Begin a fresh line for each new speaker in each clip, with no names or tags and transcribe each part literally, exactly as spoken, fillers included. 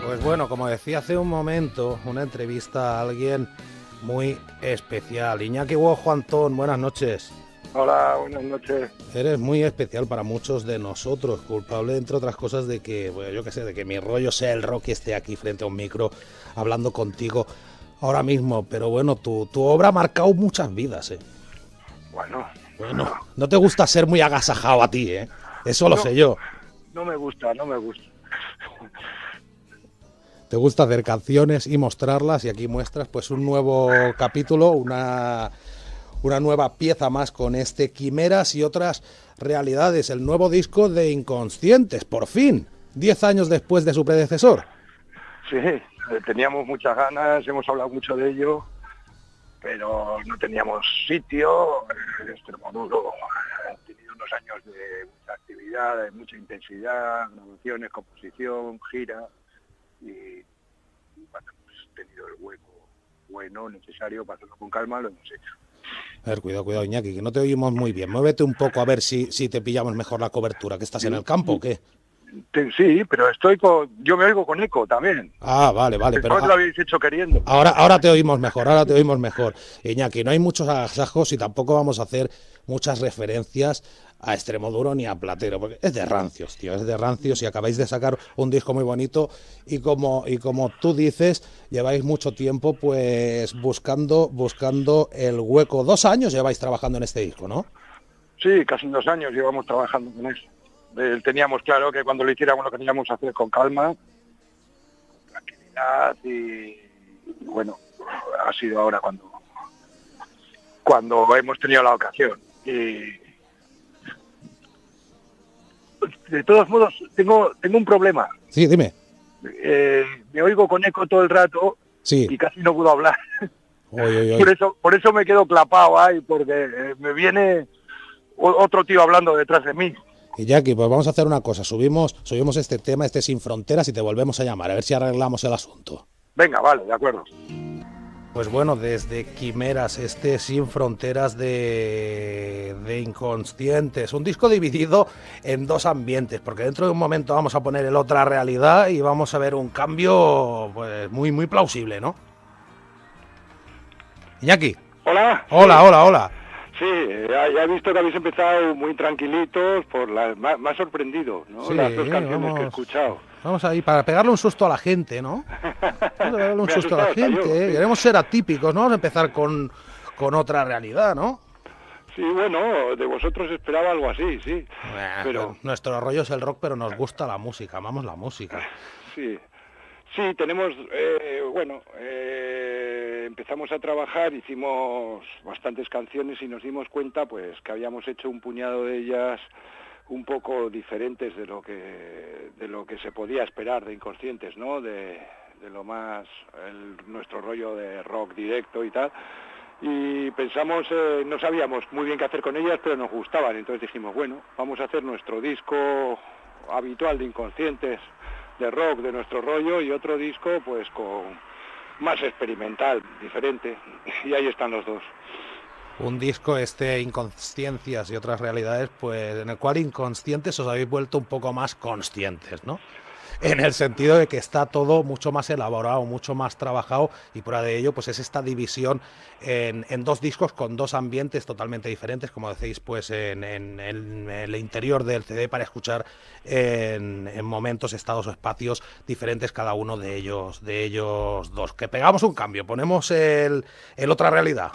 Pues bueno, como decía hace un momento, una entrevista a alguien muy especial. Iñaki Guojo Antón, buenas noches.
Hola, buenas noches.
Eres muy especial para muchos de nosotros, culpable entre otras cosas de que, bueno, yo qué sé, de que mi rollo sea el rock y esté aquí frente a un micro hablando contigo ahora mismo. Pero bueno, tu, tu obra ha marcado muchas vidas, ¿eh?
Bueno.
Bueno, no te gusta ser muy agasajado a ti, ¿eh? Eso lo
no,
sé yo.
No me gusta, no me gusta.
Te gusta hacer canciones y mostrarlas, y aquí muestras pues un nuevo capítulo, una, una nueva pieza más con este Quimeras y otras realidades, el nuevo disco de Inconscientes, por fin, diez años después de su predecesor.
Sí, teníamos muchas ganas, hemos hablado mucho de ello, pero no teníamos sitio. Extremoduro ha tenido unos años de mucha actividad, de mucha intensidad, grabaciones, composición, gira. Y bueno, pues he tenido el hueco bueno, necesario para hacerlo con calma, lo hemos hecho.
A ver, cuidado, cuidado, Iñaki, que no te oímos muy bien. Muévete un poco a ver si, si te pillamos mejor la cobertura. ¿Que estás
Sí.
en el campo o qué?
Sí, pero estoy con... yo me oigo con eco también.
Ah, vale, vale. Pero
Después lo habéis hecho queriendo.
Ahora, ahora te oímos mejor, ahora te oímos mejor. Iñaki, no hay muchos agasajos y tampoco vamos a hacer muchas referencias a Extremoduro ni a Platero, porque es de rancios, tío, es de rancios y acabáis de sacar un disco muy bonito y como, y como tú dices, lleváis mucho tiempo pues buscando, buscando el hueco. Dos años lleváis trabajando en este disco, ¿no?
Sí, casi dos años llevamos trabajando con eso. Eh, teníamos claro que cuando lo hiciéramos lo queríamos hacer con calma, tranquilidad y bueno, ha sido ahora cuando cuando hemos tenido la ocasión. Y de todos modos tengo tengo un problema.
Sí, dime.
Eh, me oigo con eco todo el rato,
sí.
Y casi no puedo hablar.
Oy, oy, oy.
Por eso por eso me quedo clapado ahí, porque eh, me viene otro tío hablando detrás de mí.
Iñaki, pues vamos a hacer una cosa, subimos, subimos este tema, este Sin Fronteras, y te volvemos a llamar, a ver si arreglamos el asunto.
Venga, vale, de acuerdo.
Pues bueno, desde Quimeras, este Sin Fronteras de, de Inconscientes, un disco dividido en dos ambientes, porque dentro de un momento vamos a poner el Otra Realidad y vamos a ver un cambio pues muy, muy plausible, ¿no? Iñaki.
Hola.
Hola, sí. hola, hola.
Sí, ya, ya he visto que habéis empezado muy tranquilitos, por la, me, me ha sorprendido, ¿no?
Sí,
las dos canciones
vamos,
que he escuchado.
Vamos ahí, para pegarle un susto a la gente, ¿no? Vamos a pegarle un susto a la gente, yo, ¿eh? Sí. Queremos ser atípicos, ¿no? Vamos a empezar con, con Otra Realidad, ¿no?
Sí, bueno, de vosotros esperaba algo así, sí.
Eh,
pero
nuestro rollo es el rock, pero nos gusta la música, amamos la música.
Sí, sí, tenemos, eh, bueno, eh, empezamos a trabajar, hicimos bastantes canciones y nos dimos cuenta, pues, que habíamos hecho un puñado de ellas un poco diferentes de lo que de lo que se podía esperar de Inconscientes, ¿no? De, de lo más, el, nuestro rollo de rock directo y tal. Y pensamos, eh, no sabíamos muy bien qué hacer con ellas, pero nos gustaban. Entonces dijimos, bueno, vamos a hacer nuestro disco habitual de Inconscientes, de rock, de nuestro rollo, y otro disco, pues, con más experimental, diferente. Y ahí están los dos.
Un disco, este Inconsciencias y Otras Realidades, pues en el cual inconscientes os habéis vuelto un poco más conscientes, ¿no? En el sentido de que está todo mucho más elaborado, mucho más trabajado, y prueba de ello pues es esta división en, en dos discos con dos ambientes totalmente diferentes, como decéis, pues en, en, en el interior del C D, para escuchar en, en momentos, estados o espacios diferentes cada uno de ellos, de ellos dos. Que pegamos un cambio, ponemos el, el Otra Realidad.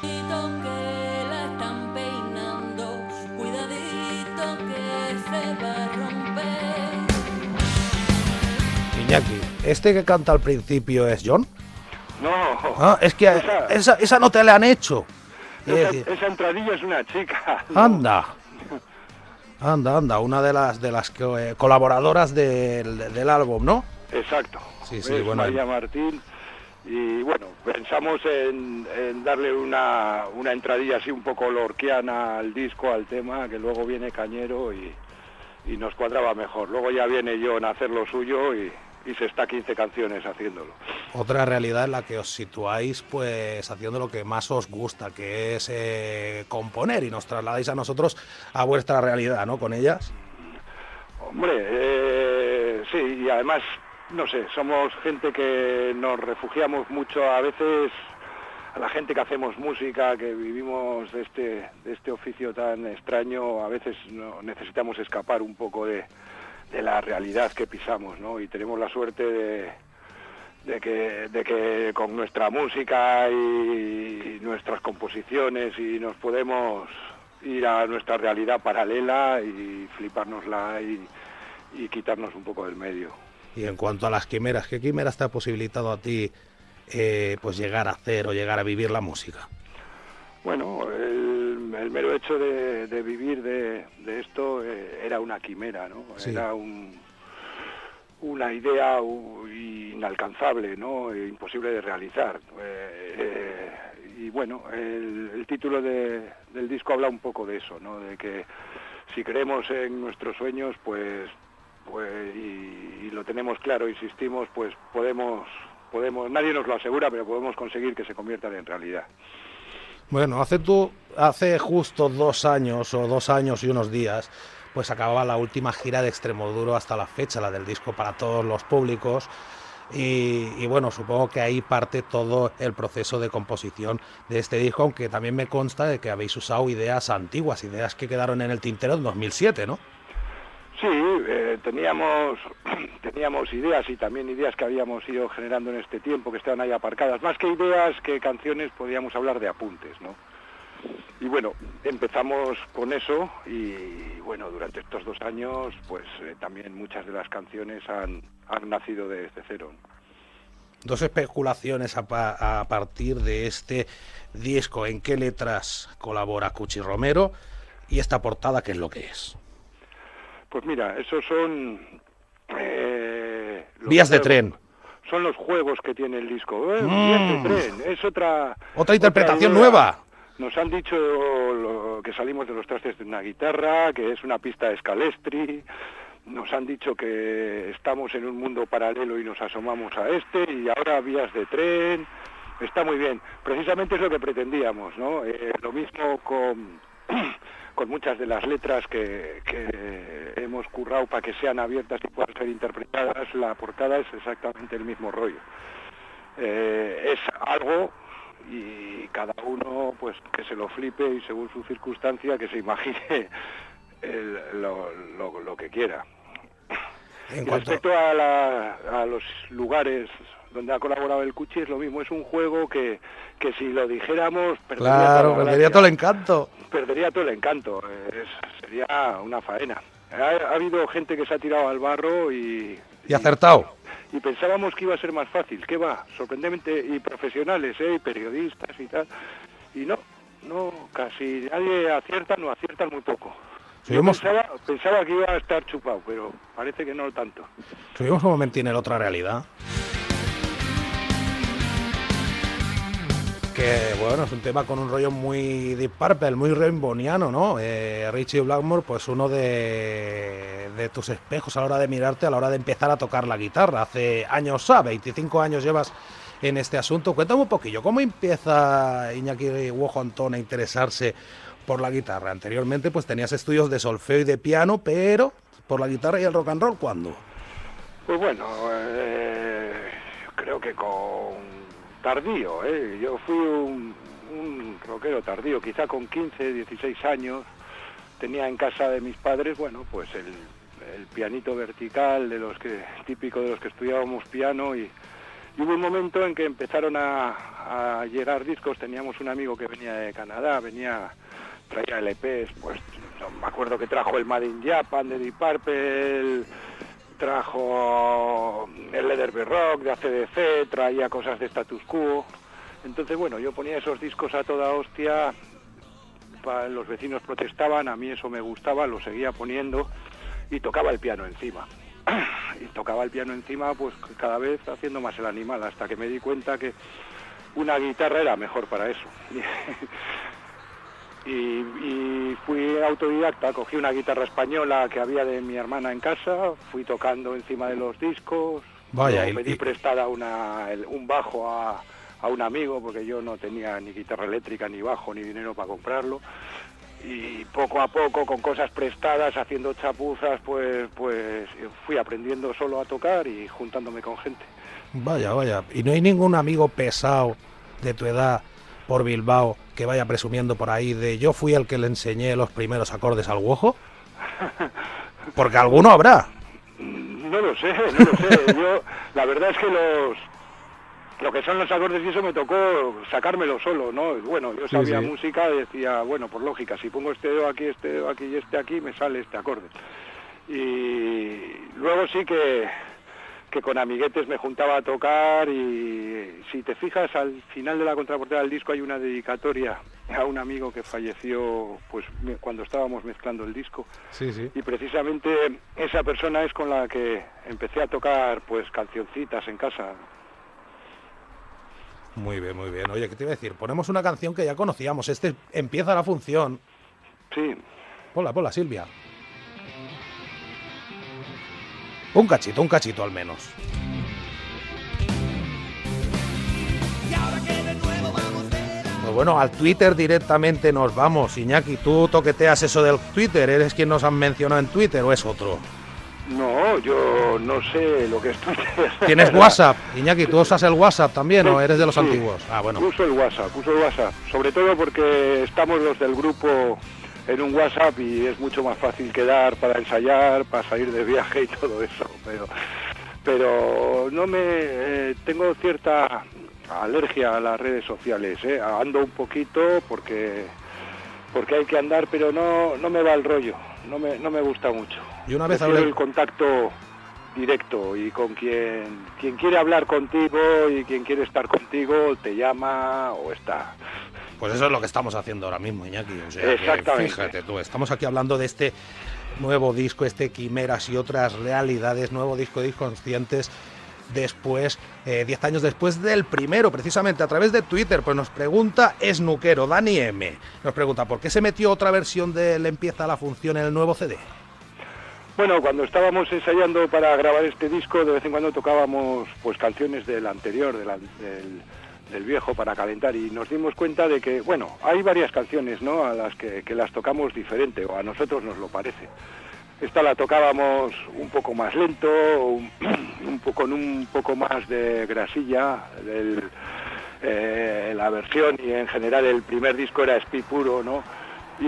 Iñaki, ¿este que canta al principio es John?
No.
Ah, es que esa, esa, esa no te la han hecho.
Esa, esa entradilla es una chica.
¿No? Anda. Anda, anda, una de las de las que, eh, colaboradoras del, del álbum, ¿no?
Exacto.
Sí, sí,
es
bueno.
María Martín. Y bueno, pensamos en, en darle una, una entradilla así un poco lorquiana al disco, al tema, que luego viene Cañero y, y nos cuadraba mejor. Luego ya viene John a hacer lo suyo y... y se está quince canciones haciéndolo.
Otra realidad en la que os situáis pues haciendo lo que más os gusta, que es eh, componer, y nos trasladáis a nosotros a vuestra realidad, ¿no? Con ellas.
Hombre, eh, sí, y además no sé, somos gente que nos refugiamos mucho a veces, a la gente que hacemos música, que vivimos de este, de este oficio tan extraño, a veces no, necesitamos escapar un poco de, de la realidad que pisamos, ¿no? Y tenemos la suerte de, de, que, de que con nuestra música y nuestras composiciones y nos podemos ir a nuestra realidad paralela y flipárnosla y, y quitarnos un poco del medio.
Y en cuanto a las quimeras, ¿qué quimeras te ha posibilitado a ti eh, pues llegar a hacer o llegar a vivir la música?
Bueno, el, el mero hecho de, de vivir de, de esto eh, era una quimera, ¿no? Sí. Era un, una idea uh, inalcanzable, ¿no? E imposible de realizar. Eh, eh, y bueno, el, el título de, del disco habla un poco de eso, ¿no? De que si creemos en nuestros sueños, pues, pues y, y lo tenemos claro, insistimos, pues podemos, podemos, nadie nos lo asegura, pero podemos conseguir que se conviertan en realidad.
Bueno, hace tú, hace justo dos años o dos años y unos días, pues acababa la última gira de Extremoduro hasta la fecha, la del disco para todos los públicos. Y, y bueno, supongo que ahí parte todo el proceso de composición de este disco, aunque también me consta de que habéis usado ideas antiguas, ideas que quedaron en el tintero en dos mil siete, ¿no?
Sí, eh, teníamos teníamos ideas y también ideas que habíamos ido generando en este tiempo, que estaban ahí aparcadas. Más que ideas, que canciones, podíamos hablar de apuntes, ¿no? Y bueno, empezamos con eso y bueno, durante estos dos años, pues eh, también muchas de las canciones han, han nacido desde cero.
Dos especulaciones a, pa a partir de este disco. ¿En qué letras colabora Cuchi Romero? Y esta portada, ¿qué es lo que es?
Pues mira, esos son... Eh,
Vías de tren.
Son los juegos que tiene el disco. Eh,
mm.
Vías de tren, es otra...
Otra interpretación otra nueva.
Nos han dicho lo, que salimos de los trastes de una guitarra, que es una pista de Scalestri. Nos han dicho que estamos en un mundo paralelo y nos asomamos a este, y ahora vías de tren. Está muy bien. Precisamente es lo que pretendíamos, ¿no? Eh, lo mismo con, con muchas de las letras que, que hemos currado para que sean abiertas y puedan ser interpretadas. La portada es exactamente el mismo rollo. Eh, es algo... y cada uno pues que se lo flipe y según su circunstancia que se imagine el, lo, lo, lo que quiera. En cuanto... Respecto a, la, a los lugares donde ha colaborado el Cuchi, es lo mismo, es un juego que, que si lo dijéramos perdería,
claro,
toda
perdería todo el encanto.
Perdería todo el encanto, es, sería una faena. Ha, ha habido gente que se ha tirado al barro y...
Y acertado.
Y, y pensábamos que iba a ser más fácil, que va, sorprendentemente, y profesionales, ¿eh? Y periodistas y tal, y no, no, casi nadie acierta, no aciertan muy poco.
Subimos...
Yo pensaba, pensaba que iba a estar chupado, pero parece que no tanto.
Subimos un momento en el otra realidad. Que bueno, es un tema con un rollo muy Deep Purple, muy rainbowniano, ¿no? Eh, Ritchie Blackmore, pues uno de, de tus espejos a la hora de mirarte, a la hora de empezar a tocar la guitarra. Hace años, ¿sabes? veinticinco años llevas en este asunto. Cuéntame un poquillo, ¿cómo empieza Iñaki Wojo Antón a interesarse por la guitarra? Anteriormente pues tenías estudios de solfeo y de piano, pero por la guitarra y el rock and roll, ¿cuándo?
Pues bueno, eh, creo que con... tardío, ¿eh? Yo fui un, un rockero tardío, quizá con quince, dieciséis años, tenía en casa de mis padres, bueno, pues el, el pianito vertical de los que típico de los que estudiábamos piano y, y hubo un momento en que empezaron a, a llegar discos. Teníamos un amigo que venía de Canadá, venía, traía L Pes, pues no, me acuerdo que trajo el Made in Japan de Deep Purple, trajo el Leatherby Rock de A C D C, traía cosas de Status Quo. Entonces, bueno, yo ponía esos discos a toda hostia, pa, los vecinos protestaban, a mí eso me gustaba, lo seguía poniendo y tocaba el piano encima. Y tocaba el piano encima, pues cada vez haciendo más el animal, hasta que me di cuenta que una guitarra era mejor para eso. Y, y fui autodidacta, cogí una guitarra española que había de mi hermana en casa, fui tocando encima de los discos.
Vaya, y
pedí prestada una, el, un bajo a, a un amigo, porque yo no tenía ni guitarra eléctrica, ni bajo, ni dinero para comprarlo. y poco a poco, con cosas prestadas, haciendo chapuzas, pues, pues fui aprendiendo solo a tocar y juntándome con gente.
Vaya, vaya. ¿Y no hay ningún amigo pesado de tu edad por Bilbao que vaya presumiendo por ahí de yo fui el que le enseñé los primeros acordes al Guojo? Porque alguno habrá.
No lo sé, no lo sé. Yo, la verdad es que los... Lo que son los acordes y eso me tocó sacármelo solo, ¿no? Bueno, yo sabía
sí, sí.
música y decía, bueno, por lógica, si pongo este dedo aquí, este dedo aquí y este aquí, me sale este acorde. Y luego sí que, que con amiguetes me juntaba a tocar y si te fijas, al final de la contraportada del disco hay una dedicatoria a un amigo que falleció pues cuando estábamos mezclando el disco.
Sí, sí.
Y precisamente esa persona es con la que empecé a tocar pues cancioncitas en casa.
Muy bien, muy bien. Oye, ¿qué te iba a decir? Ponemos una canción que ya conocíamos. Este empieza la función.
Sí.
Ponla, ponla, Silvia. Un cachito, un cachito al menos. Pues bueno, al Twitter directamente nos vamos. Iñaki, ¿tú toqueteas eso del Twitter? ¿Eres quien nos han mencionado en Twitter o es otro?
No, yo no sé lo que es Twitter.
¿Tienes WhatsApp? Iñaki, ¿tú usas el WhatsApp también sí, o eres de los
sí.
antiguos? Ah, bueno.
Uso el WhatsApp, uso el WhatsApp. Sobre todo porque estamos los del grupo en un WhatsApp y es mucho más fácil quedar para ensayar, para salir de viaje y todo eso. Pero, pero no me... Eh, tengo cierta alergia a las redes sociales, ¿eh? Ando un poquito porque... porque hay que andar, pero no, no me va el rollo, no me, no me gusta mucho.
Y una vez
hablé
hablé...
el contacto directo y con quien, quien quiere hablar contigo y quien quiere estar contigo te llama o está.
Pues eso es lo que estamos haciendo ahora mismo, Iñaki. O sea,
exactamente.
Que, fíjate tú, estamos aquí hablando de este nuevo disco, este Quimeras y otras realidades, nuevo disco de Inconscientes. Después, eh, diez años después del primero, precisamente a través de Twitter, pues nos pregunta Snuquero, Dani M. Nos pregunta, ¿por qué se metió otra versión del Empieza la función en el nuevo C D?
Bueno, cuando estábamos ensayando para grabar este disco, de vez en cuando tocábamos pues canciones del anterior, del, del, del viejo, para calentar, y nos dimos cuenta de que, bueno, hay varias canciones, ¿no?, a las que, que las tocamos diferente, o a nosotros nos lo parece. Esta la tocábamos un poco más lento, un, un poco, con un poco más de grasilla, del, eh, la versión, y en general el primer disco era speed puro, ¿no? Y,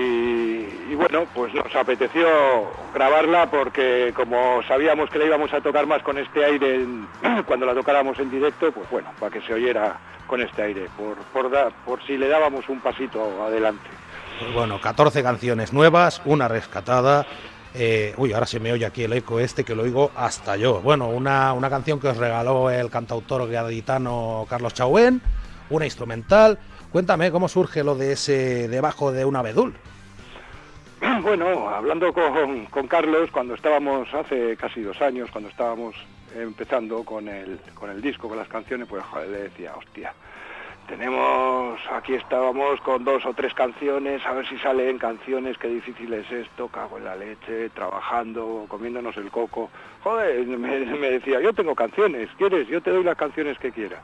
y bueno, pues nos apeteció grabarla porque como sabíamos que la íbamos a tocar más con este aire en, cuando la tocáramos en directo, pues bueno, para que se oyera con este aire, por, por, da, por si le dábamos un pasito adelante.
Pues bueno, catorce canciones nuevas, una rescatada. Eh, uy, ahora se me oye aquí el eco este que lo oigo hasta yo. Bueno, una, una canción que os regaló el cantautor gaditano Carlos Chauen, una instrumental. Cuéntame, ¿cómo surge lo de ese Debajo de un abedul?
Bueno, hablando con, con Carlos, cuando estábamos, hace casi dos años, cuando estábamos empezando con el, con el disco, con las canciones, pues joder, le decía, hostia, tenemos, aquí estábamos con dos o tres canciones, a ver si salen canciones, qué difícil es esto, cago en la leche, trabajando, comiéndonos el coco. Joder, me, me decía, yo tengo canciones, ¿quieres? Yo te doy las canciones que quieras.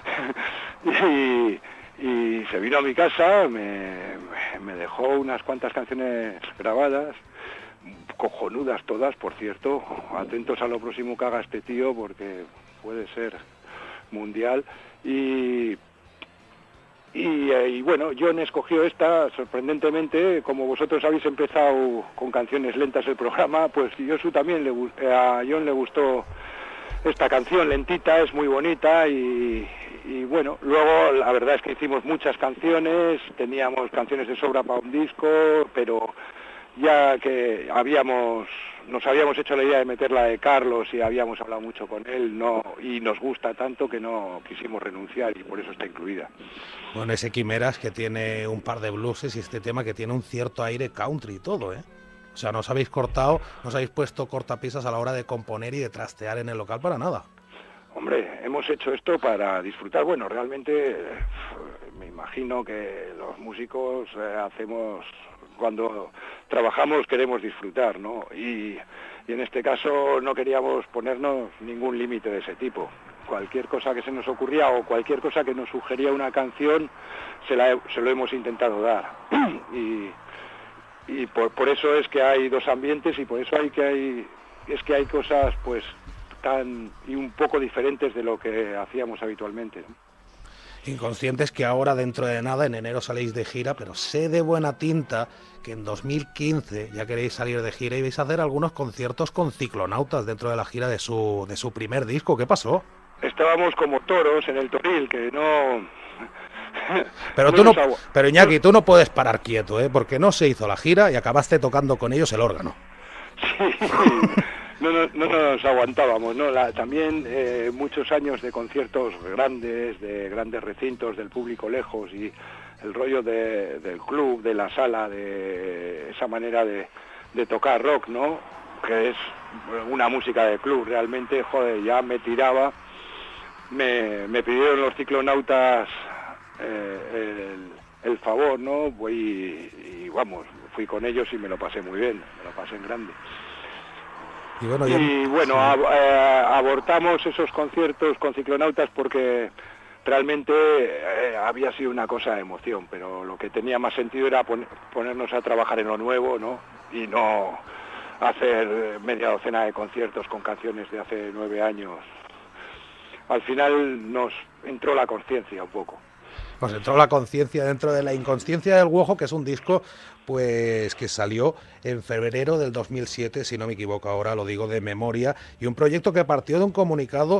y... Y se vino a mi casa, me, me dejó unas cuantas canciones grabadas, cojonudas todas, por cierto, atentos a lo próximo que haga este tío, porque puede ser mundial. Y, y, y bueno, John escogió esta, sorprendentemente, como vosotros habéis empezado con canciones lentas el programa, pues Josu también, le, a John le gustó esta canción lentita, es muy bonita y... Y bueno, luego la verdad es que hicimos muchas canciones, teníamos canciones de sobra para un disco, pero ya que habíamos, nos habíamos hecho la idea de meterla de Carlos y habíamos hablado mucho con él, no, y nos gusta tanto que no quisimos renunciar y por eso está incluida.
Bueno, ese Quimeras que tiene un par de blueses y este tema que tiene un cierto aire country y todo, ¿eh? O sea, no os habéis cortado, no os habéis puesto cortapisas a la hora de componer y de trastear en el local para nada.
Hombre, hemos hecho esto para disfrutar. Bueno, realmente eh, me imagino que los músicos eh, hacemos, cuando trabajamos queremos disfrutar, ¿no? Y, y en este caso no queríamos ponernos ningún límite de ese tipo. Cualquier cosa que se nos ocurría o cualquier cosa que nos sugería una canción, se, la, se lo hemos intentado dar. y, y por, por eso es que hay dos ambientes y por eso hay que hay es que hay cosas pues tan y un poco diferentes de lo que hacíamos habitualmente, ¿no?
Inconscientes que ahora dentro de nada, en enero saléis de gira, pero sé de buena tinta que en dos mil quince ya queréis salir de gira y vais a hacer algunos conciertos con Ciclonautas dentro de la gira de su, de su primer disco. ¿Qué pasó?
Estábamos como toros en el toril, que no...
Pero tú no, pero Iñaki, tú no puedes parar quieto, ¿eh? Porque no se hizo la gira y acabaste tocando con ellos el órgano.
Sí, no, no, no nos aguantábamos, ¿no? La, también eh, muchos años de conciertos grandes, de grandes recintos, del público lejos y el rollo de, del club, de la sala, de esa manera de, de tocar rock, ¿no? Que es una música de club, realmente, joder, ya me tiraba. Me, me pidieron los Ciclonautas eh, el, el favor, ¿no? Voy y vamos, fui con ellos y me lo pasé muy bien, me lo pasé en grande. Y bueno, ya... y bueno sí. ab eh, abortamos esos conciertos con Ciclonautas porque realmente eh, había sido una cosa de emoción, pero lo que tenía más sentido era pon ponernos a trabajar en lo nuevo, ¿no? Y no hacer media docena de conciertos con canciones de hace nueve años. Al final nos entró la conciencia un poco.
Nos entró la conciencia dentro de la inconsciencia del Guojo, que es un disco pues que salió en febrero del dos mil siete, si no me equivoco, ahora lo digo de memoria, y un proyecto que partió de un comunicado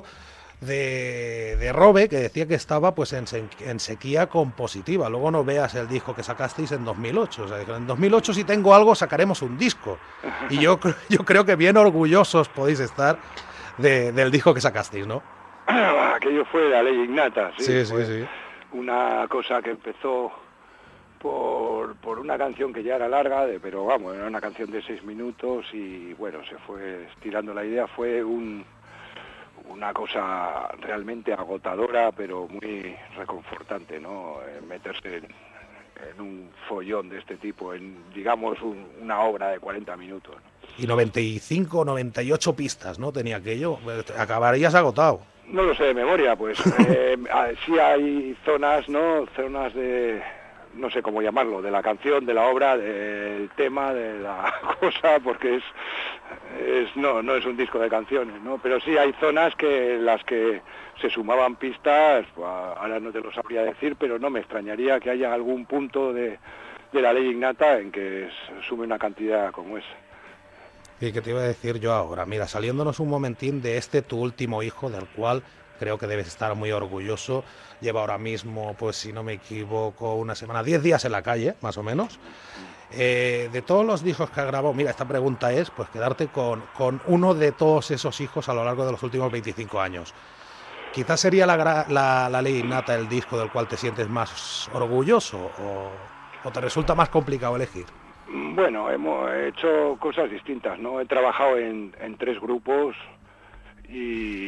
de, de Robe, que decía que estaba pues en, en sequía compositiva. Luego no veas el disco que sacasteis en dos mil ocho, o sea, en dos mil ocho si tengo algo sacaremos un disco, y yo, yo creo que bien orgullosos podéis estar de, del disco que sacasteis, ¿no?
Aquello fue la ley innata, sí,
sí, sí, sí.
Una cosa que empezó por, por una canción que ya era larga, de, pero vamos, era una canción de seis minutos y bueno, se fue estirando la idea, fue un, una cosa realmente agotadora, pero muy reconfortante, ¿no? Eh, meterse en, en un follón de este tipo, en, digamos, un, una obra de cuarenta minutos, ¿no?
Y noventa y cinco, noventa y ocho pistas, ¿no? Tenía aquello, acabarías agotado.
No lo sé de memoria, pues eh, sí hay zonas, ¿no? Zonas de, no sé cómo llamarlo, de la canción, de la obra, del tema, de la cosa, porque es, es no, no es un disco de canciones, ¿no? Pero sí hay zonas que las que se sumaban pistas, pues, ahora no te lo sabría decir, pero no me extrañaría que haya algún punto de, de la ley innata en que sume una cantidad como esa.
¿Y qué te iba a decir yo ahora? Mira, saliéndonos un momentín de este tu último hijo, del cual creo que debes estar muy orgulloso. Lleva ahora mismo, pues si no me equivoco, una semana, diez días en la calle, más o menos. Eh, de todos los discos que ha grabado, mira, esta pregunta es, pues quedarte con, con uno de todos esos hijos a lo largo de los últimos veinticinco años. Quizás sería la, la, la ley innata el disco del cual te sientes más orgulloso o, o te resulta más complicado elegir.
Bueno, hemos hecho cosas distintas, ¿no? He trabajado en, en tres grupos y,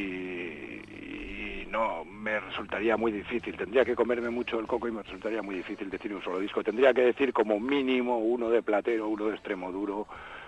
y no, me resultaría muy difícil. Tendría que comerme mucho el coco y me resultaría muy difícil decir un solo disco. Tendría que decir como mínimo uno de Platero, uno de Extremoduro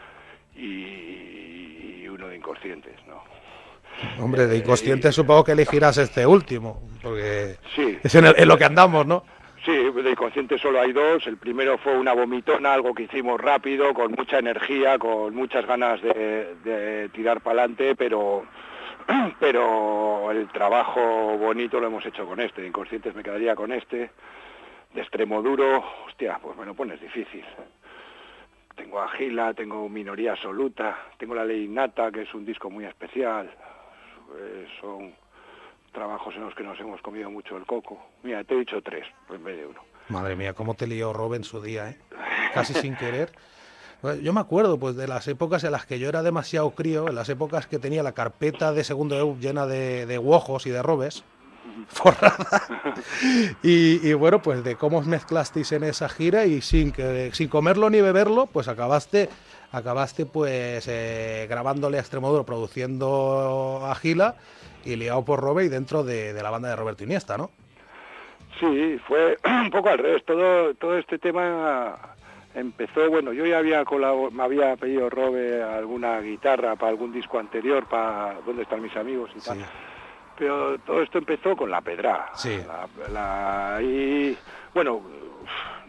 y, y uno de Inconscientes, ¿no?
Hombre, de Inconscientes eh, supongo que elegirás este último, porque
sí,
es en, el, en lo que andamos, ¿no?
Sí, de Inconsciente solo hay dos. El primero fue una vomitona, algo que hicimos rápido, con mucha energía, con muchas ganas de, de tirar para adelante, pero, pero el trabajo bonito lo hemos hecho con este. De Inconscientes me quedaría con este. De Extremoduro, hostia, pues me lo pones difícil. Tengo a Gila, tengo Minoría Absoluta, tengo La Ley Innata, que es un disco muy especial. Eh, son trabajos en los que nos hemos comido mucho el coco. Mira, te he dicho tres, pues en vez de uno.
Madre mía, cómo te lió Robe en su día, ¿eh? Casi sin querer. Yo me acuerdo pues de las épocas en las que yo era demasiado crío, en las épocas que tenía la carpeta de segundo E U llena de, de guojos y de robes, forrada. Y, y bueno, pues de cómo os mezclasteis en esa gira y sin, que, sin comerlo ni beberlo, pues acabaste... acabaste pues eh, grabándole a Extremoduro, produciendo a Gila y liado por Robe y dentro de, de la banda de Roberto Iniesta, ¿no?
Sí, fue un poco al revés. Todo, todo este tema empezó, bueno, yo ya había me había pedido Robe alguna guitarra para algún disco anterior, para ¿Dónde están mis amigos? Y tal. Sí. Pero todo esto empezó con La Pedra.
Sí.
La, la, y bueno,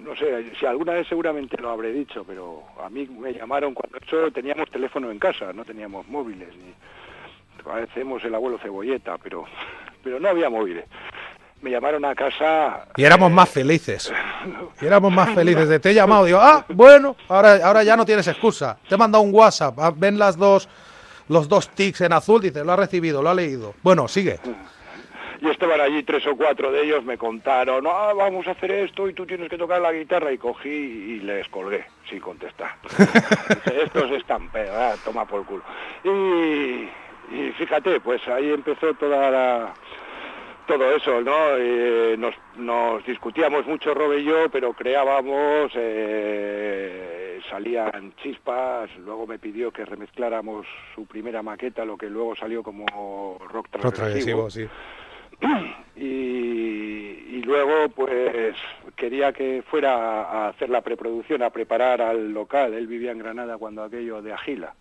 no sé, si alguna vez seguramente lo habré dicho, pero a mí me llamaron cuando eso teníamos teléfono en casa, no teníamos móviles, ni parecemos el abuelo Cebolleta, pero, pero no había móviles. Me llamaron a casa...
Y éramos eh, más felices. Y éramos más felices. De te he llamado, digo, ah, bueno, ahora, ahora ya no tienes excusa. Te he mandado un WhatsApp, ven las dos, los dos tics en azul, dice, lo ha recibido, lo ha leído. Bueno, sigue.
Y estaban allí tres o cuatro de ellos, me contaron, ah, vamos a hacer esto y tú tienes que tocar la guitarra, y cogí y les colgué, sin contestar. Dice, estos están pedos, ah, toma por culo. Y, y fíjate, pues ahí empezó toda la... todo eso, ¿no? Eh, nos, nos discutíamos mucho Robe y yo, pero creábamos, eh, salían chispas, luego me pidió que remezcláramos su primera maqueta, lo que luego salió como rock transgresivo. Rock transgresivo, sí. Y, y luego pues quería que fuera a hacer la preproducción, a preparar al local. Él vivía en Granada cuando aquello de Agila.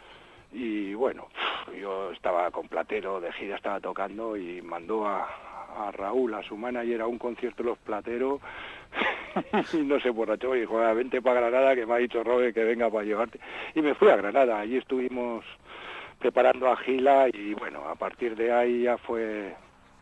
Y bueno, yo estaba con Platero, de gira estaba tocando, y mandó a, a Raúl, a su manager, a un concierto de los Platero, y no se borrachó y dijo, vente para Granada, que me ha dicho Robe que venga para llevarte. Y me fui a Granada, allí estuvimos preparando a Agila, y bueno, a partir de ahí ya fue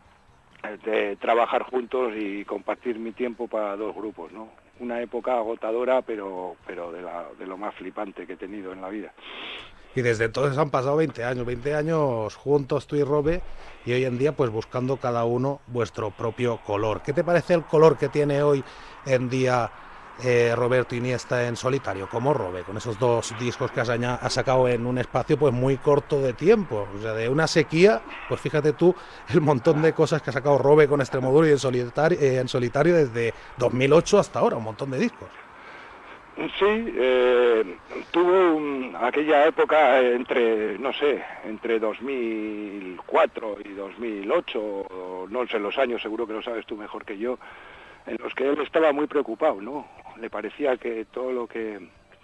de trabajar juntos y compartir mi tiempo para dos grupos, ¿no? Una época agotadora, pero, pero de, la, de lo más flipante que he tenido en la vida.
Y desde entonces han pasado veinte años, veinte años juntos tú y Robe, y hoy en día pues buscando cada uno vuestro propio color. ¿Qué te parece el color que tiene hoy en día eh, Roberto Iniesta en solitario, como Robe, con esos dos discos que has, has sacado en un espacio pues muy corto de tiempo? O sea, de una sequía, pues fíjate tú el montón de cosas que ha sacado Robe con Extremoduro y en solitario, eh, en solitario desde dos mil ocho hasta ahora, un montón de discos.
Sí, eh, tuvo un, aquella época entre, no sé, entre dos mil cuatro y dos mil ocho, no sé los años, seguro que lo sabes tú mejor que yo, en los que él estaba muy preocupado, ¿no? Le parecía que todo lo que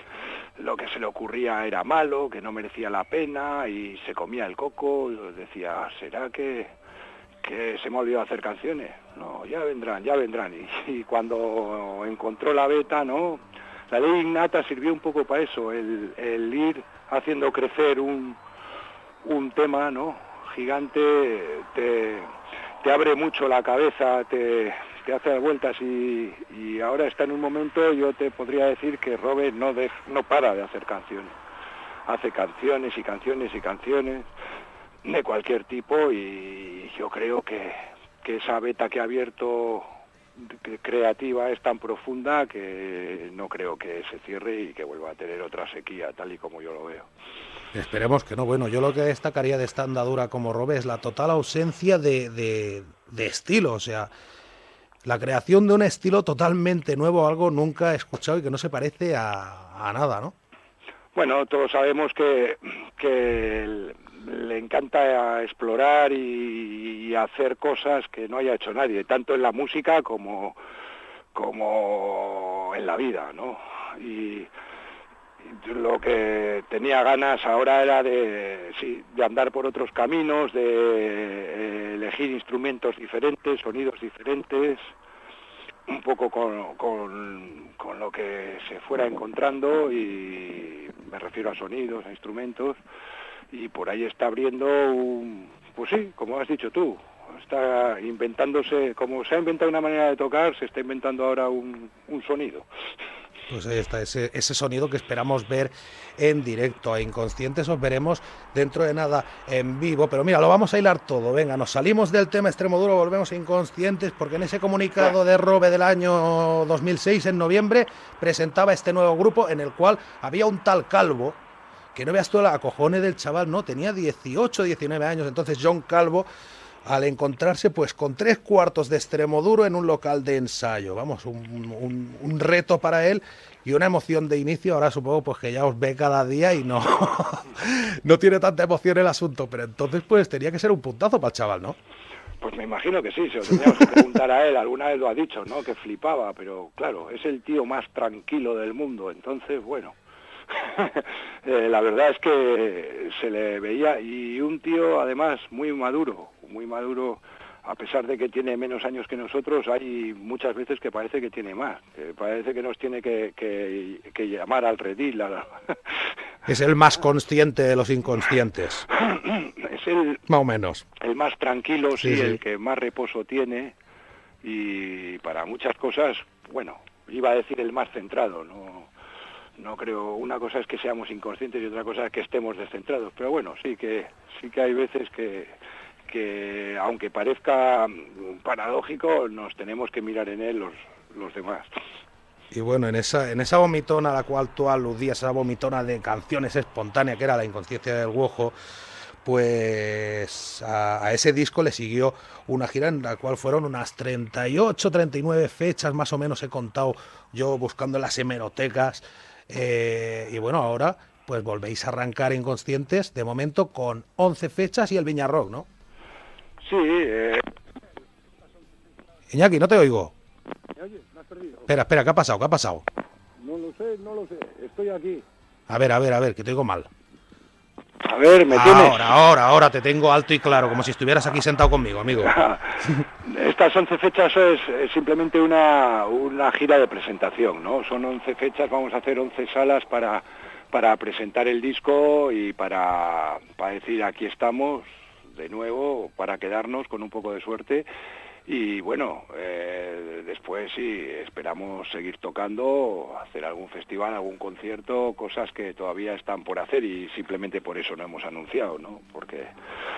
lo que se le ocurría era malo, que no merecía la pena, y se comía el coco, y decía, ¿será que, que se me ha olvidado hacer canciones? No, ya vendrán, ya vendrán. Y, y cuando encontró la beta, ¿no? La ley innata sirvió un poco para eso, el, el ir haciendo crecer un, un tema, ¿no? Gigante, te, te abre mucho la cabeza, te, te hace dar vueltas, y, y ahora está en un momento, yo te podría decir que Robe no, de, no para de hacer canciones. Hace canciones y canciones y canciones de cualquier tipo, y yo creo que, que esa beta que ha abierto creativa es tan profunda que no creo que se cierre y que vuelva a tener otra sequía, tal y como yo lo veo.
Esperemos que no. Bueno, yo lo que destacaría de esta andadura como Robe es la total ausencia de, de, de estilo, o sea, la creación de un estilo totalmente nuevo, algo nunca escuchado y que no se parece a, a nada, ¿no?
Bueno, todos sabemos que, que el, le encanta explorar y, y hacer cosas que no haya hecho nadie, tanto en la música como, como en la vida, ¿no? Y, y lo que tenía ganas ahora era de, sí, de andar por otros caminos, de eh, elegir instrumentos diferentes, sonidos diferentes, un poco con, con, con lo que se fuera encontrando, y me refiero a sonidos, a instrumentos. Y por ahí está abriendo un, pues sí, como has dicho tú, está inventándose, como se ha inventado una manera de tocar, se está inventando ahora un, un sonido.
Pues ahí está, ese, ese sonido que esperamos ver en directo. A Inconscientes os veremos dentro de nada en vivo, pero mira, lo vamos a hilar todo. Venga, nos salimos del tema Extremoduro, volvemos a Inconscientes, porque en ese comunicado de Robe del año dos mil seis, en noviembre, presentaba este nuevo grupo en el cual había un tal Calvo, que no veas tú la acojones del chaval, no, tenía dieciocho, diecinueve años, entonces John Calvo, al encontrarse pues con tres cuartos de Extremoduro en un local de ensayo, vamos, un, un, un reto para él y una emoción de inicio. Ahora supongo pues que ya os ve cada día y no, no tiene tanta emoción el asunto, pero entonces pues tenía que ser un puntazo para el chaval, ¿no?
Pues me imagino que sí, se lo teníamos que preguntar a él, alguna vez lo ha dicho, ¿no? Que flipaba, pero claro, es el tío más tranquilo del mundo, entonces bueno... eh, la verdad es que se le veía, y un tío además muy maduro, muy maduro a pesar de que tiene menos años que nosotros, hay muchas veces que parece que tiene más, que parece que nos tiene que, que, que llamar al redil. A la...
Es el más consciente de los inconscientes.
Es el...
Más o menos.
El más tranquilo, sí,
sí, sí,
el que más reposo tiene, y para muchas cosas, bueno, iba a decir el más centrado, no... No creo, una cosa es que seamos inconscientes y otra cosa es que estemos descentrados, pero bueno, sí que sí que hay veces que, que aunque parezca paradójico, nos tenemos que mirar en él los, los demás.
Y bueno, en esa en esa vomitona a la cual tú aludías, esa vomitona de canciones espontánea que era La inconsciencia del Guojo, pues a, a ese disco le siguió una gira en la cual fueron unas treinta y ocho, treinta y nueve fechas, más o menos he contado yo buscando en las hemerotecas. Eh, y bueno, ahora pues volvéis a arrancar Inconscientes, de momento con once fechas y el Viña Rock, ¿no?
Sí. Eh...
Iñaki, no te oigo.
¿Me oyes? ¿Me has perdido?
Espera, espera, ¿qué ha pasado? ¿Qué ha pasado?
No lo sé, no lo sé, estoy aquí.
A ver, a ver, a ver, que te oigo mal.
A ver, me tienes.
Ahora, ahora, ahora te tengo alto y claro, como si estuvieras aquí sentado conmigo, amigo.
Estas once fechas es, es simplemente una, una gira de presentación, ¿no? Son once fechas, vamos a hacer once salas para, para presentar el disco y para, para decir aquí estamos de nuevo, para quedarnos con un poco de suerte. Y bueno, eh, después sí, esperamos seguir tocando, hacer algún festival, algún concierto, cosas que todavía están por hacer y simplemente por eso no hemos anunciado, ¿no? Porque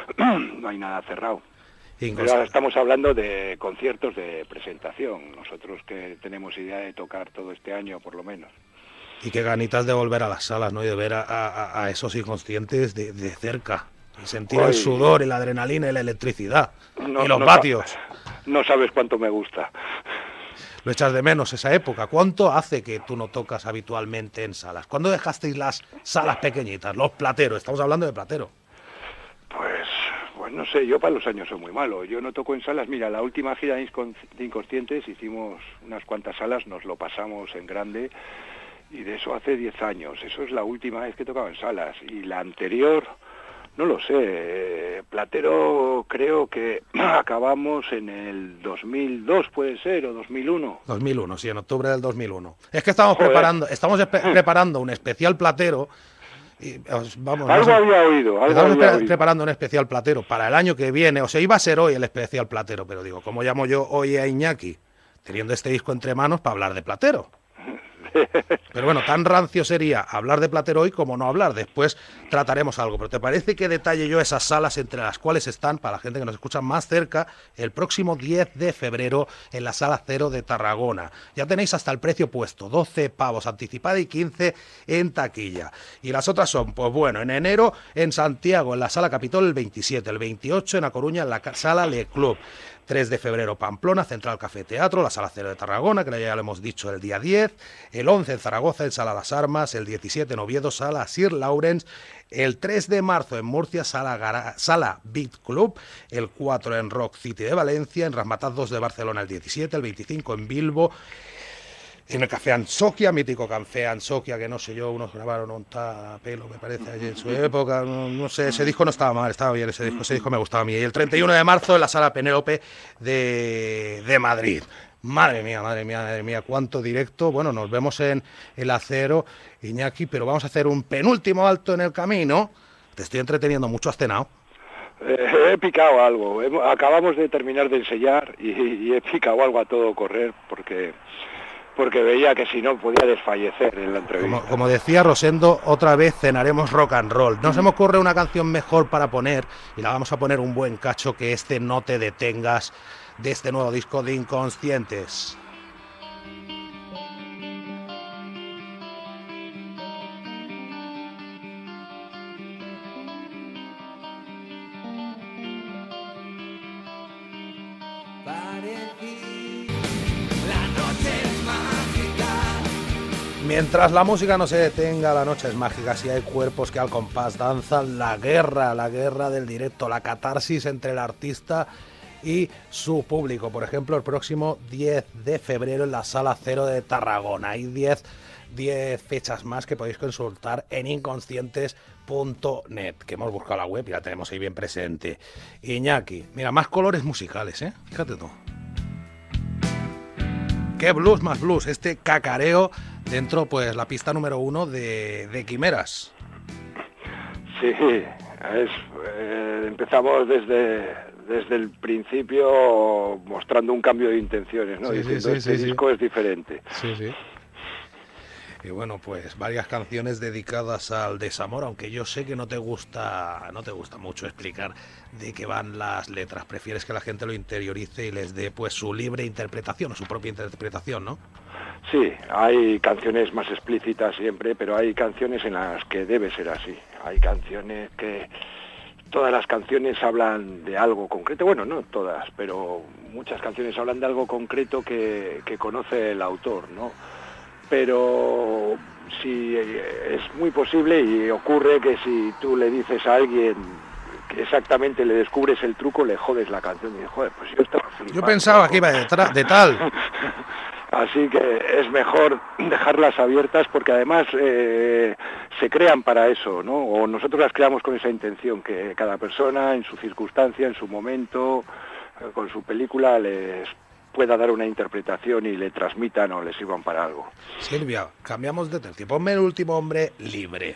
no hay nada cerrado. Pero ahora estamos hablando de conciertos de presentación, nosotros que tenemos idea de tocar todo este año por lo menos.
Y qué ganitas de volver a las salas, ¿no? Y de ver a, a, a esos inconscientes de, de cerca. Y sentir Hoy... el sudor y la adrenalina y la electricidad. No, y los no vatios.
No sabes cuánto me gusta.
Lo echas de menos esa época. ¿Cuánto hace que tú no tocas habitualmente en salas? ¿Cuándo dejasteis las salas pequeñitas, los plateros? Estamos hablando de platero.
Pues, pues no sé, yo para los años soy muy malo. Yo no toco en salas. Mira, la última gira de Inconscientes hicimos unas cuantas salas, nos lo pasamos en grande. Y de eso hace diez años. Eso es la última vez que he tocado en salas. Y la anterior... No lo sé, Platero creo que acabamos en el dos mil dos, puede ser, o dos mil uno.
dos mil uno, sí, en octubre del dos mil uno. Es que estamos Joder. preparando estamos preparando un especial Platero. Y, vamos,
algo
no sé,
había oído, algo
estamos
había
pre
oído.
preparando un especial Platero para el año que viene. O sea, iba a ser hoy el especial Platero, pero digo, ¿cómo llamo yo hoy a Iñaki, teniendo este disco entre manos, para hablar de Platero? Pero bueno, tan rancio sería hablar de Platero hoy como no hablar. Después trataremos algo. Pero ¿te parece que detalle yo esas salas entre las cuales están, para la gente que nos escucha más cerca, el próximo diez de febrero en la Sala Cero de Tarragona? Ya tenéis hasta el precio puesto, doce pavos anticipada y quince en taquilla. Y las otras son, pues bueno, en enero en Santiago, en la Sala Capitol el veintisiete, el veintiocho en A Coruña en la Sala Le Club. tres de febrero Pamplona, Central Café Teatro, la Sala Cero de Tarragona, que ya lo hemos dicho, el día diez, el once en Zaragoza, en Sala Las Armas, el diecisiete en Oviedo, Sala Sir Lawrence, el tres de marzo en Murcia, Sala, Gara, Sala Beat Club, el cuatro en Rock City de Valencia, en Ramataz dos de Barcelona el diecisiete, el veinticinco en Bilbo, en el Café Ansoquia, mítico Café Ansoquia, que no sé yo, unos grabaron un tapelo, me parece, allí en su época, no, no sé, ese disco no estaba mal, estaba bien ese disco, ese disco me gustaba a mí. Y el treinta y uno de marzo en la Sala Penélope de, de Madrid. Madre mía, madre mía, madre mía, cuánto directo. Bueno, nos vemos en el Acero, Iñaki, pero vamos a hacer un penúltimo alto en el camino. Te estoy entreteniendo mucho, ¿has cenado?
Eh, he picado algo, acabamos de terminar de ensayar y, y he picado algo a todo correr porque... porque veía que si no podía desfallecer en la entrevista.
Como, como decía Rosendo, otra vez cenaremos rock and roll. No se me ocurre una canción mejor para poner, y la vamos a poner un buen cacho, que este No te detengas, de este nuevo disco de Inconscientes. Mientras la música no se detenga, la noche es mágica. Si hay cuerpos que al compás danzan, la guerra, la guerra del directo, la catarsis entre el artista y su público. Por ejemplo, el próximo diez de febrero en la Sala Cero de Tarragona. Hay diez fechas más que podéis consultar en inconscientes punto net, que hemos buscado la web y la tenemos ahí bien presente. Iñaki, mira, más colores musicales, ¿eh? Fíjate tú. ¿Qué blues más blues? Este cacareo dentro, pues, la pista número uno de, de Quimeras.
Sí, es, eh, empezamos desde, desde el principio mostrando un cambio de intenciones, ¿no?
Sí,
Diciendo,
sí, sí,
este
sí,
disco
sí.
es diferente.
Sí, sí. Y bueno, pues varias canciones dedicadas al desamor, aunque yo sé que no te gusta, no te gusta mucho explicar de qué van las letras. Prefieres que la gente lo interiorice y les dé pues su libre interpretación o su propia interpretación, ¿no?
Sí, hay canciones más explícitas siempre, pero hay canciones en las que debe ser así. Hay canciones que... Todas las canciones hablan de algo concreto, bueno, no todas, pero muchas canciones hablan de algo concreto que, que conoce el autor, ¿no? Pero si es muy posible y ocurre que si tú le dices a alguien que exactamente le descubres el truco, le jodes la canción y dices, joder, pues yo estaba flipando.
Yo pensaba que iba de, tra- de tal.
Así que es mejor dejarlas abiertas porque además eh, se crean para eso, ¿no? O nosotros las creamos con esa intención, que cada persona en su circunstancia, en su momento, eh, con su película les pueda dar una interpretación y le transmitan o le sirvan para algo.
Silvia, cambiamos de tercio. Ponme El último hombre libre.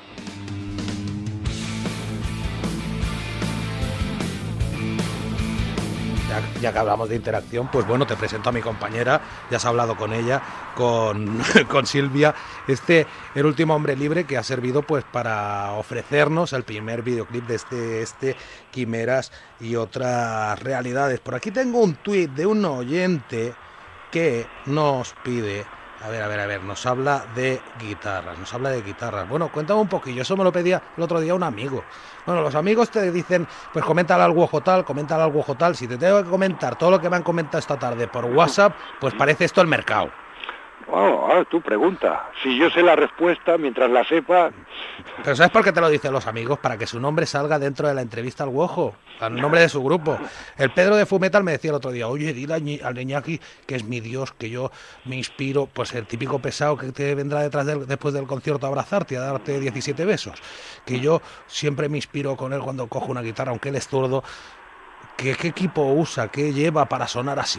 Ya, ya que hablamos de interacción, pues bueno, te presento a mi compañera, ya has hablado con ella, con, con Silvia, este El último hombre libre, que ha servido pues para ofrecernos el primer videoclip de este, este Quimeras y otras realidades. Por aquí tengo un tuit de un oyente que nos pide, a ver, a ver, a ver, nos habla de guitarras, nos habla de guitarras. Bueno, cuéntame un poquillo, eso me lo pedía el otro día un amigo. Bueno, los amigos te dicen, pues coméntale algo ojo tal, coméntale algo ojo tal. Si te tengo que comentar todo lo que me han comentado esta tarde por WhatsApp, pues parece esto el mercado.
Bueno, ahora tú pregunta. Si yo sé la respuesta, mientras la sepa...
Pero ¿sabes por qué te lo dicen los amigos? Para que su nombre salga dentro de la entrevista al Guojo, al nombre de su grupo. El Pedro de Fumetal me decía el otro día, oye, dile al Iñaki que es mi Dios, que yo me inspiro, pues el típico pesado que te vendrá detrás del, después del concierto a abrazarte, a darte diecisiete besos. Que yo siempre me inspiro con él cuando cojo una guitarra, aunque él es zurdo. ¿Qué, qué equipo usa? ¿Qué lleva para sonar así?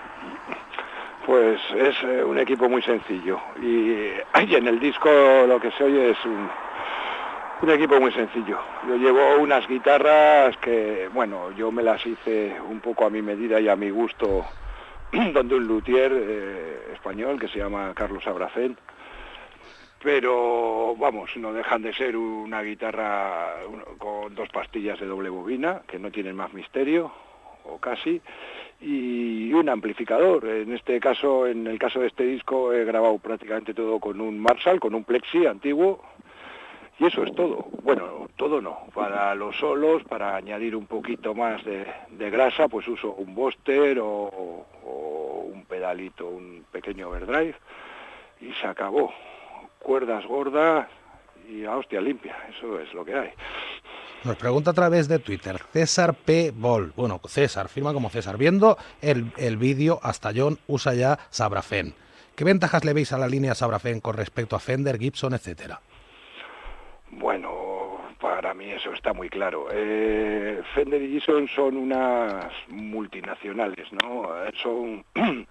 Pues es eh, un equipo muy sencillo y, y en el disco lo que se oye es un, un equipo muy sencillo. Yo llevo unas guitarras que, bueno, yo me las hice un poco a mi medida y a mi gusto, donde un luthier eh, español que se llama Carlos Abracén, pero vamos, no dejan de ser una guitarra con dos pastillas de doble bobina, que no tienen más misterio, o casi, y un amplificador. En este caso, en el caso de este disco, he grabado prácticamente todo con un Marshall, con un Plexi antiguo, y eso es todo. Bueno, todo no. Para los solos, para añadir un poquito más de, de grasa, pues uso un Buster o, o un pedalito, un pequeño overdrive, y se acabó. Cuerdas gordas y a hostia limpia, eso es lo que hay.
Nos pregunta a través de Twitter, César P. Bol. Bueno, César, firma como César. Viendo el, el vídeo, hasta John usa ya Sabrafen. ¿Qué ventajas le veis a la línea Sabrafen con respecto a Fender, Gibson, etcétera?
Bueno, para mí eso está muy claro. Eh, Fender y Gibson son unas multinacionales, ¿no? Son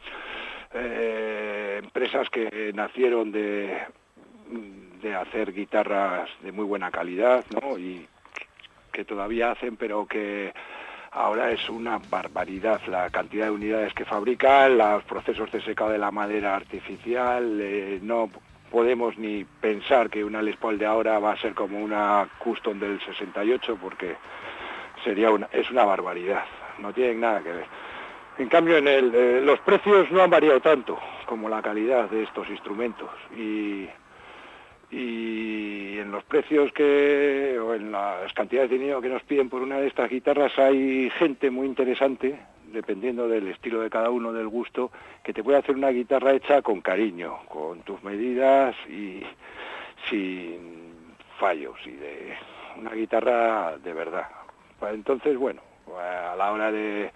eh, empresas que nacieron de, de hacer guitarras de muy buena calidad, ¿no? Y que todavía hacen, pero que ahora es una barbaridad la cantidad de unidades que fabrican, los procesos de secado de la madera artificial, eh, no podemos ni pensar que una Les Paul de ahora va a ser como una Custom del sesenta y ocho, porque sería una, es una barbaridad, no tienen nada que ver. En cambio, en el, eh, los precios no han variado tanto como la calidad de estos instrumentos, y y en los precios que o en las cantidades de dinero que nos piden por una de estas guitarras hay gente muy interesante, dependiendo del estilo de cada uno, del gusto, que te puede hacer una guitarra hecha con cariño, con tus medidas y sin fallos, y de una guitarra de verdad. Entonces, bueno, a la hora de,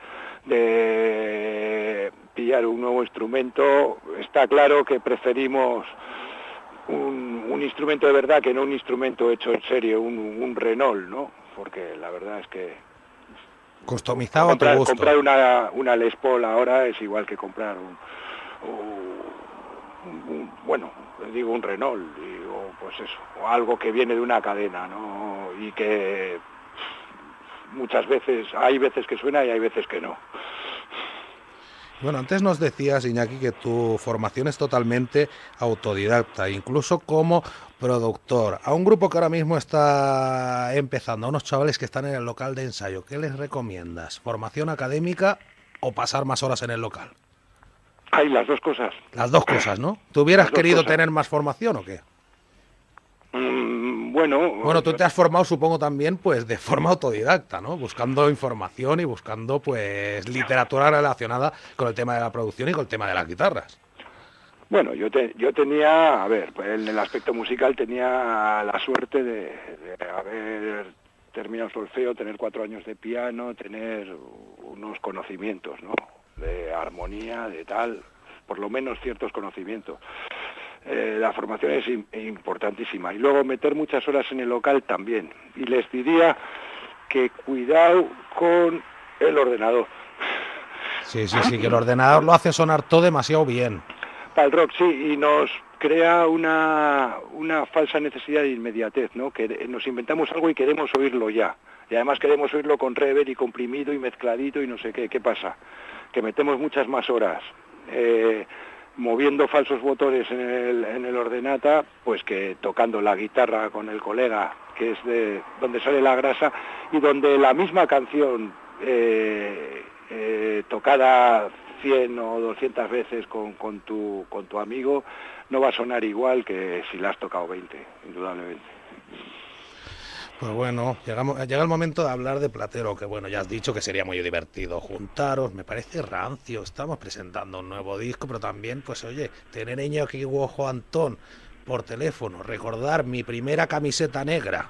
de pillar un nuevo instrumento, está claro que preferimos Un, un un instrumento de verdad que no un instrumento hecho en serie, un, un Renault, ¿no? Porque la verdad es que
customizado
comprar,
a tu gusto.
comprar una, una Les Paul ahora es igual que comprar un, un, un bueno, digo un Renault, digo, pues eso, o algo que viene de una cadena, ¿no? Y que muchas veces, hay veces que suena y hay veces que no.
Bueno, antes nos decías, Iñaki, que tu formación es totalmente autodidacta, incluso como productor. A un grupo que ahora mismo está empezando, a unos chavales que están en el local de ensayo, ¿qué les recomiendas? ¿Formación académica o pasar más horas en el local?
Hay las dos cosas.
Las dos cosas, ¿no? ¿Tú hubieras querido
cosas.
tener más formación o qué?
Mm, bueno...
Bueno, tú te has formado, supongo, también, pues, de forma autodidacta, ¿no? Buscando información y buscando, pues, literatura relacionada con el tema de la producción y con el tema de las guitarras.
Bueno, yo te, yo tenía, a ver, pues en el aspecto musical tenía la suerte de, de haber terminado solfeo, tener cuatro años de piano, tener unos conocimientos, ¿no? De armonía, de tal, por lo menos ciertos conocimientos. Eh, la formación es in, importantísima. Y luego meter muchas horas en el local también. Y les diría que cuidado con el ordenador.
Sí, sí, sí, que el ordenador lo hace sonar todo demasiado bien.
Para el rock, sí, y nos crea una, una falsa necesidad de inmediatez, ¿no? Que nos inventamos algo y queremos oírlo ya. Y además queremos oírlo con reverb y comprimido y mezcladito y no sé qué. ¿Qué pasa? Que metemos muchas más horas eh, moviendo falsos botones en el, en el ordenata, pues que tocando la guitarra con el colega, que es de donde sale la grasa, y donde la misma canción eh, eh, tocada cien o doscientas veces con, con, tu, con tu amigo no va a sonar igual que si la has tocado veinte, indudablemente.
Pues bueno, llegamos, llega el momento de hablar de Platero, que bueno, ya has dicho que sería muy divertido juntaros, me parece rancio, estamos presentando un nuevo disco, pero también, pues oye, tener a Iñaki Guojo Antón por teléfono, recordar mi primera camiseta negra,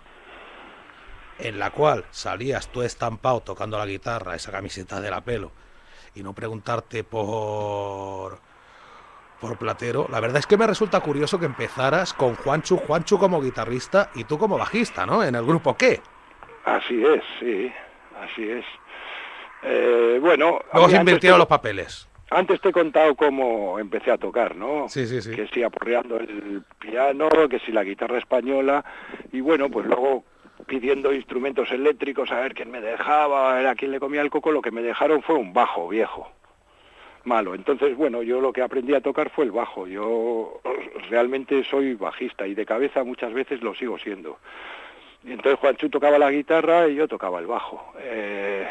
en la cual salías tú estampado tocando la guitarra, esa camiseta de la pelo, y no preguntarte por... por Platero, la verdad es que me resulta curioso que empezaras con Juanchu, Juanchu como guitarrista y tú como bajista, ¿no? En el grupo ¿Qué?
Así es, sí, así es. Eh, bueno...
Luego se invirtieron
te,
los papeles.
Antes te he contado cómo empecé a tocar, ¿no?
Sí, sí, sí.
Que si aporreando el piano, que si la guitarra española, y bueno, pues luego pidiendo instrumentos eléctricos a ver quién me dejaba, a ver a quién le comía el coco, lo que me dejaron fue un bajo viejo. Malo. Entonces, bueno, yo lo que aprendí a tocar fue el bajo. Yo realmente soy bajista y de cabeza muchas veces lo sigo siendo. Y entonces Juanchu tocaba la guitarra y yo tocaba el bajo. Eh,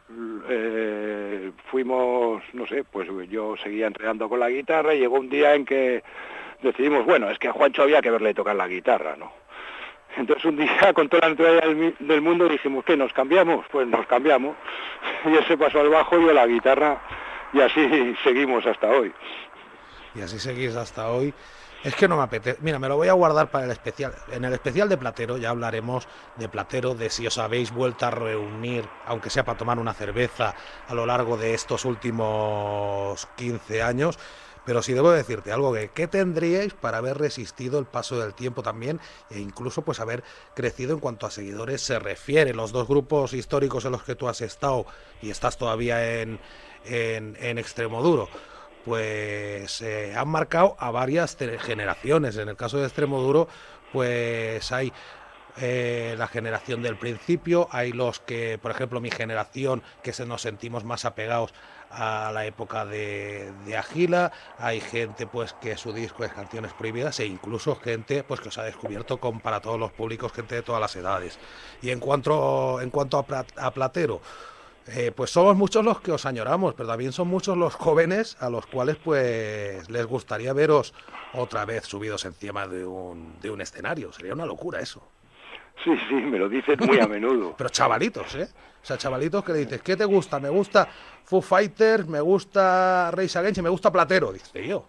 eh, fuimos, no sé, pues yo seguía enredando con la guitarra y llegó un día en que decidimos, bueno, es que a Juancho había que verle tocar la guitarra, ¿no? Entonces un día con toda la naturaleza del, del mundo dijimos, ¿qué, nos cambiamos? Pues nos cambiamos. Y él se pasó al bajo y yo a la guitarra. Y así seguimos hasta hoy.
Y así seguís hasta hoy. Es que no me apetece. Mira, me lo voy a guardar para el especial. En el especial de Platero ya hablaremos de Platero, de si os habéis vuelto a reunir, aunque sea para tomar una cerveza, a lo largo de estos últimos quince años. Pero sí debo decirte algo, que ¿qué tendríais para haber resistido el paso del tiempo también e incluso pues haber crecido en cuanto a seguidores se refiere? Los dos grupos históricos en los que tú has estado y estás todavía en, en, en Extremoduro, pues eh, han marcado a varias generaciones. En el caso de Extremoduro, pues hay eh, la generación del principio, hay los que, por ejemplo, mi generación, que se nos sentimos más apegados a la época de, de Agila, hay gente pues que su disco es Canciones Prohibidas e incluso gente pues que os ha descubierto con, para todos los públicos, gente de todas las edades. Y en cuanto, en cuanto a, Plat, a Platero, eh, pues somos muchos los que os añoramos, pero también son muchos los jóvenes a los cuales pues les gustaría veros otra vez subidos encima de un, de un escenario. Sería una locura eso.
Sí, sí, me lo dicen muy a menudo.
Pero chavalitos, ¿eh? O sea, chavalitos que le dices, ¿qué te gusta? Me gusta Foo Fighters, me gusta Rage Against y me gusta Platero. Dice yo.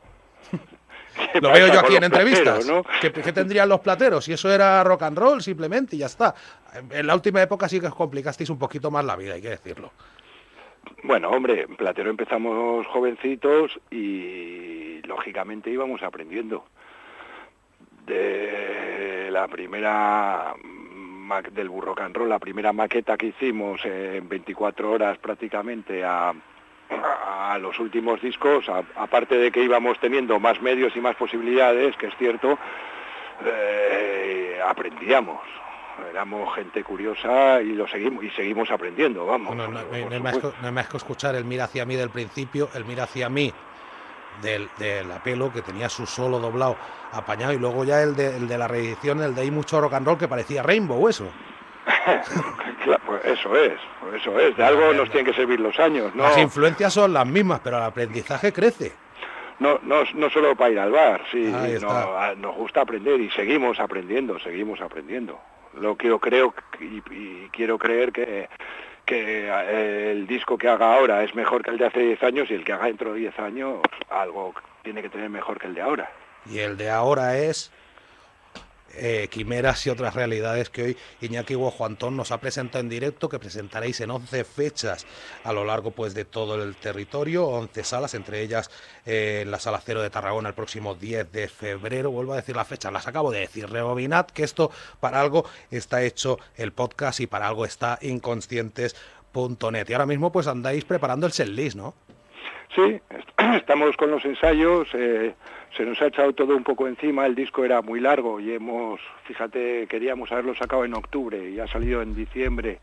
Lo veo yo aquí en entrevistas. Plateros, ¿no? ¿Qué, ¿Qué tendrían los plateros? Si eso era rock and roll, simplemente, y ya está. En la última época sí que os complicasteis un poquito más la vida, hay que decirlo.
Bueno, hombre, en Platero empezamos jovencitos y lógicamente íbamos aprendiendo. De la primera del rock and roll, la primera maqueta que hicimos en veinticuatro horas prácticamente a, a los últimos discos, a, aparte de que íbamos teniendo más medios y más posibilidades, que es cierto, eh, aprendíamos. Éramos gente curiosa y lo seguimos y seguimos aprendiendo, vamos.
No, no, no, no, no, es, no es más que escuchar el Mira hacia mí del principio, el Mira hacia mí del, del Apelo, que tenía su solo doblado apañado, y luego ya el de, el de la reedición, el de Hay mucho rock and roll, que parecía Rainbow, eso.
Claro, pues eso es, pues eso es, de algo nos tienen que servir los años, ¿no?
Las influencias son las mismas, pero el aprendizaje crece.
No, no, no solo para ir al bar, sí, no, nos gusta aprender y seguimos aprendiendo, seguimos aprendiendo. Lo que yo creo y, y quiero creer que, que el disco que haga ahora es mejor que el de hace diez años, y el que haga dentro de diez años algo tiene que tener mejor que el de ahora.
Y el de ahora es eh, Quimeras y otras realidades, que hoy Iñaki Guojo Antón nos ha presentado en directo, que presentaréis en once fechas a lo largo pues de todo el territorio, once salas, entre ellas eh, la Sala Cero de Tarragona el próximo diez de febrero. Vuelvo a decir las fechas, las acabo de decir. Rebobinad, que esto para algo está hecho el podcast y para algo está inconscientes punto net. Y ahora mismo pues andáis preparando el setlist, ¿no?
Sí, estamos con los ensayos, eh, se nos ha echado todo un poco encima, el disco era muy largo y hemos, fíjate, queríamos haberlo sacado en octubre y ha salido en diciembre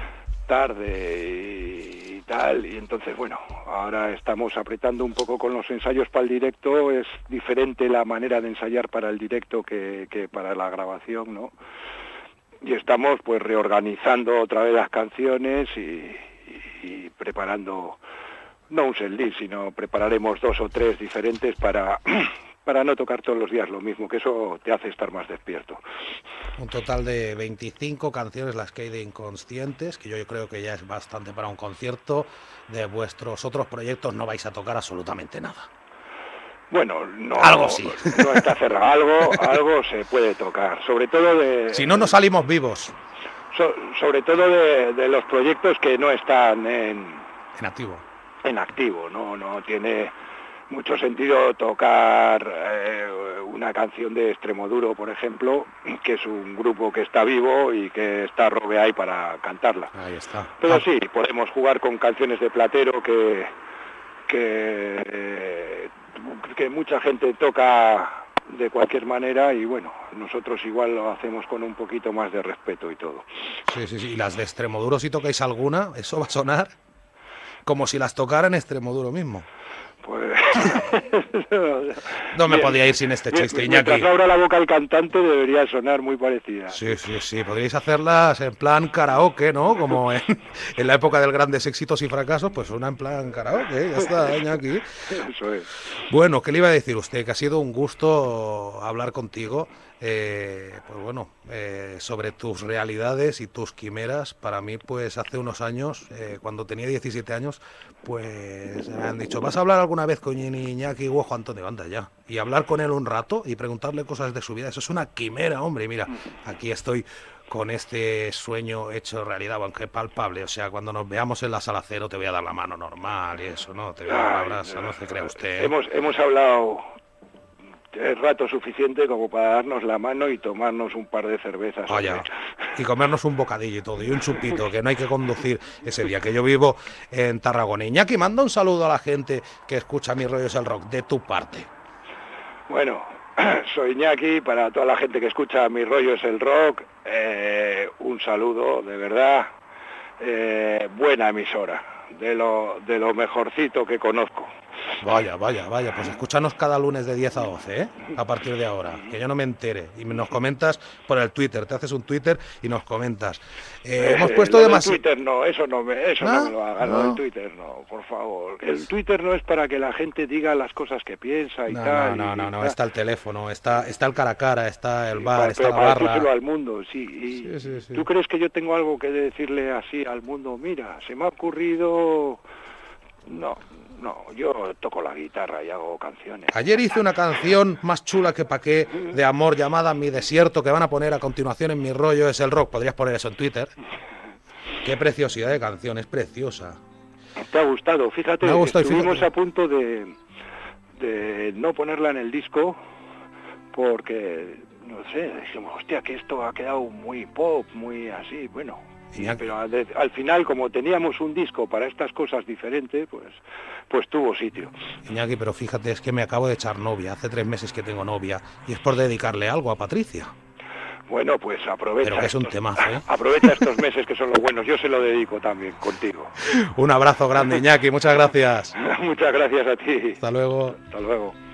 tarde y, y tal, y entonces bueno, ahora estamos apretando un poco con los ensayos para el directo. Es diferente la manera de ensayar para el directo que, que para la grabación, ¿no? Y estamos pues reorganizando otra vez las canciones y, y, y preparando... No un setlist, sino prepararemos dos o tres diferentes para, para no tocar todos los días lo mismo, que eso te hace estar más despierto.
Un total de veinticinco canciones las que hay de Inconscientes, que yo creo que ya es bastante para un concierto. De vuestros otros proyectos no vais a tocar absolutamente nada.
Bueno, no,
algo sí.
No está cerrado, algo, algo se puede tocar, sobre todo de...
Si no, no salimos vivos.
So, sobre todo de, de los proyectos que no están en...
En activo.
En activo, no no tiene mucho sentido tocar eh, una canción de Extremoduro, por ejemplo, que es un grupo que está vivo y que está Robe ahí para cantarla.
Ahí está.
Pero
ah.
sí, podemos jugar con canciones de Platero que que, eh, que mucha gente toca de cualquier manera, y bueno, nosotros igual lo hacemos con un poquito más de respeto y todo.
Sí, sí, sí. ¿Y las de Extremoduro, si tocáis alguna, eso va a sonar como si las tocara en Extremoduro mismo?
Pues...
no me bien, podía ir sin este chiste, Iñaki.
Mientras abra la boca el cantante debería sonar muy parecida.
Sí, sí, sí. Podríais hacerlas en plan karaoke, ¿no? Como en, en la época del Grandes Éxitos y Fracasos, pues una en plan karaoke. Ya está, Iñaki.
Eso es.
Bueno, ¿qué le iba a decir usted? Que ha sido un gusto hablar contigo. Eh, pues bueno, eh, sobre tus realidades y tus quimeras. Para mí, pues hace unos años, eh, cuando tenía diecisiete años, pues me han dicho, ¿vas a hablar alguna vez con Iñaki Guojo Antonio? Anda ya. Y hablar con él un rato y preguntarle cosas de su vida, eso es una quimera, hombre. Y mira, aquí estoy con este sueño hecho realidad, aunque palpable. O sea, cuando nos veamos en la Sala Cero te voy a dar la mano normal y eso, ¿no? Te voy a dar un abrazo, no se crea usted, ¿eh?
Hemos, hemos hablado... Es rato suficiente como para darnos la mano y tomarnos un par de cervezas.
Vaya, y comernos un bocadillo y todo, y un chupito, que no hay que conducir ese día, que yo vivo en Tarragona. Iñaki, manda un saludo a la gente que escucha Mi Rollo es el Rock, de tu parte.
Bueno, soy Iñaki, para toda la gente que escucha Mi Rollo es el Rock, eh, un saludo, de verdad, eh, buena emisora, de lo, de lo mejorcito que conozco.
Vaya, vaya, vaya, pues escúchanos cada lunes de diez a doce, ¿eh? A partir de ahora, que yo no me entere. Y nos comentas por el Twitter, te haces un Twitter y nos comentas. Eh,
eh,
hemos puesto
lo
demasiado...
Twitter no, eso no me, eso
¿No?
no me lo hagan,
No.
lo del Twitter no, por favor. El Twitter no es para que la gente diga las cosas que piensa y
no,
tal.
No, no,
y,
no,
y
no,
tal.
está el teléfono, está, está el cara a cara, está el
Y
bar,
para,
está
pero
la
para
barra.
decírselo al mundo, sí. Y
Sí, sí, sí.
¿tú crees que yo tengo algo que decirle así al mundo? Mira, se me ha ocurrido... No, no, yo toco la guitarra y hago canciones.
Ayer hice una canción más chula que pa' qué, de amor, llamada Mi Desierto, que van a poner a continuación en Mi Rollo es el Rock. Podrías poner eso en Twitter. Qué preciosidad de canción, es preciosa.
¿Te ha gustado? Fíjate,
Me ha gustado,
estuvimos
fíjate.
a punto de, de no ponerla en el disco porque no sé, dijimos, hostia, que esto ha quedado muy pop, muy así, bueno. Sí, pero al, al final, como teníamos un disco para estas cosas diferentes, pues, pues tuvo sitio.
Iñaki, pero fíjate, es que me acabo de echar novia, hace tres meses que tengo novia, y es por dedicarle algo a Patricia.
Bueno, pues aprovecha.
Pero que es un
estos,
temazo, ¿eh?
Aprovecha estos meses que son los buenos, yo se lo dedico también contigo.
Un abrazo grande, Iñaki, muchas gracias.
Muchas gracias a ti.
Hasta luego.
Hasta luego.